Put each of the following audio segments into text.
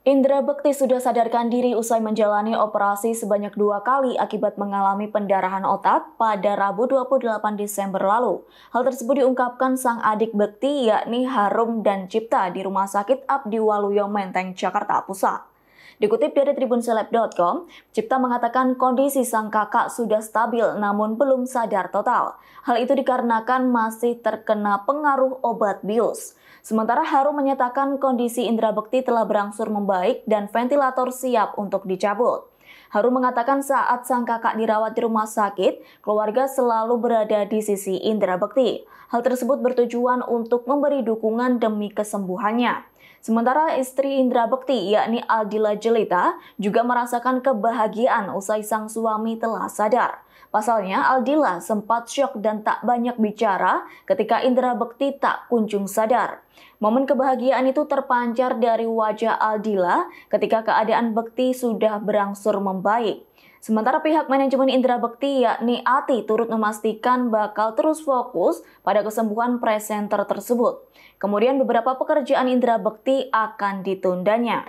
Indra Bekti sudah sadarkan diri usai menjalani operasi sebanyak 2 kali akibat mengalami pendarahan otak pada Rabu 28 Desember lalu. Hal tersebut diungkapkan sang adik Bekti yakni Harum dan Cipta di Rumah Sakit Abdi Waluyo Menteng, Jakarta Pusat. Dikutip dari tribunseleb.com, Cipta mengatakan kondisi sang kakak sudah stabil namun belum sadar total. Hal itu dikarenakan masih terkena pengaruh obat bius. Sementara Harum menyatakan kondisi Indra Bekti telah berangsur membaik dan ventilator siap untuk dicabut. Harum mengatakan saat sang kakak dirawat di rumah sakit, keluarga selalu berada di sisi Indra Bekti. Hal tersebut bertujuan untuk memberi dukungan demi kesembuhannya. Sementara istri Indra Bekti, yakni Aldila Jelita, juga merasakan kebahagiaan usai sang suami telah sadar. Pasalnya, Aldila sempat syok dan tak banyak bicara ketika Indra Bekti tak kunjung sadar. Momen kebahagiaan itu terpancar dari wajah Aldila ketika keadaan Bekti sudah berangsur membaik. Sementara pihak manajemen Indra Bekti yakni Ati turut memastikan bakal terus fokus pada kesembuhan presenter tersebut. Kemudian beberapa pekerjaan Indra Bekti akan ditundanya.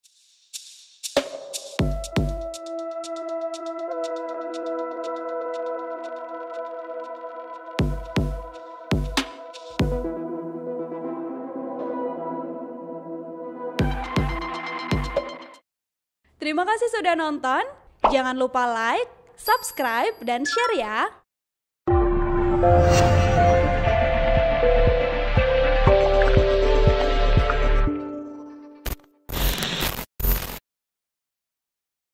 Terima kasih sudah nonton. Jangan lupa like, subscribe, dan share ya.